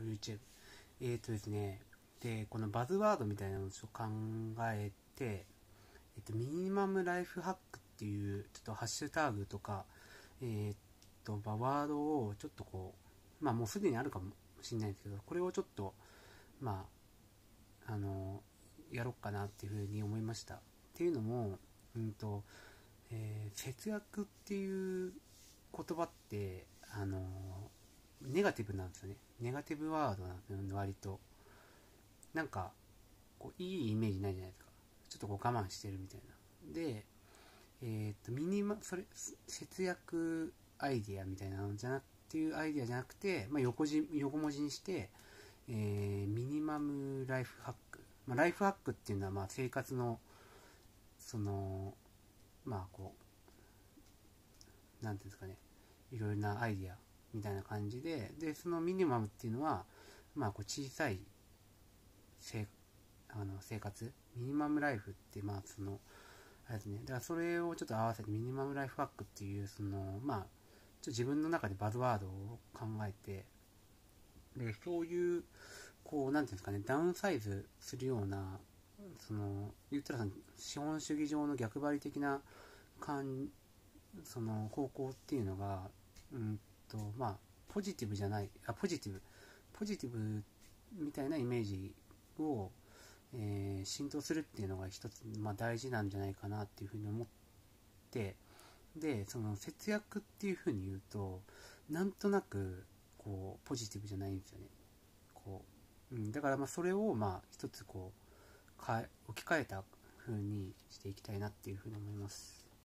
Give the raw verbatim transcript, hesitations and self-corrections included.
YouTube。えっとですね、で、このバズワードみたいなのをちょっと考えて、えっと、ミニマムライフハックっていう、ちょっとハッシュタグとか、えっと、ワードをちょっとこう、まあもうすでにあるかもしれないんですけど、これをちょっと、まあ、あの、やろうかなっていうふうに思いました。っていうのも、うんと、えー節約っていう言葉って、あのネガティブなんですよね。ネガティブワードなんですよね、割と。なんか、こういいイメージないじゃないですか。ちょっとこう我慢してるみたいな。で、えっと、ミニマ、それ、節約アイディアみたいなのじゃなくていうアイディアじゃなくて、まあ、横字、横文字にして、えーミニマムライフハック。まあ、ライフハックっていうのは、まあ、生活の、その、まあ、こう、なんていうんですかね、いろいろなアイディアみたいな感じで、で、そのミニマムっていうのは、まあ、こう小さい生あの生活、ミニマムライフって、まあ、その、あれですね、だからそれをちょっと合わせてミニマムライフハックっていう、その、まあ、ちょっと自分の中でバズワードを考えて、で、そういう、こう、なんていうんですかね、ダウンサイズするような、その、言ったらその資本主義上の逆張り的な感その方向っていうのが、うんとまあポジティブじゃないあポジティブポジティブみたいなイメージを、えー浸透するっていうのが一つ、まあ、大事なんじゃないかなっていうふうに思って、でその節約っていうふうに言うとなんとなくこうポジティブじゃないんですよね。こう、うん、だからまあそれをまあ一つこうか置き換えた風にしていきたいなっていうふうに思います。